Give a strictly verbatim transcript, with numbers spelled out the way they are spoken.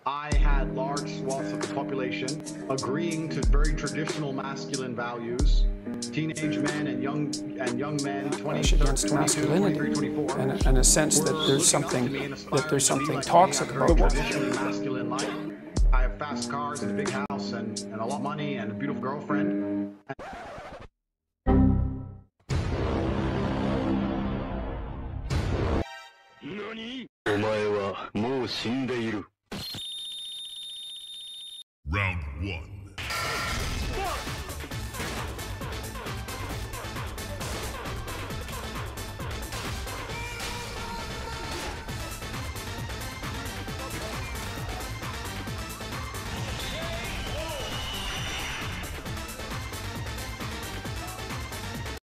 I had large swaths of the population agreeing to very traditional masculine values. Teenage men and young and young men, twenty, against twenty-two, masculinity, twenty-three, twenty-four, and a, and a sense that there's something that there's something toxic about it. Traditionally masculine life. I have fast cars and a big house and, and a lot of money and a beautiful girlfriend. Round one.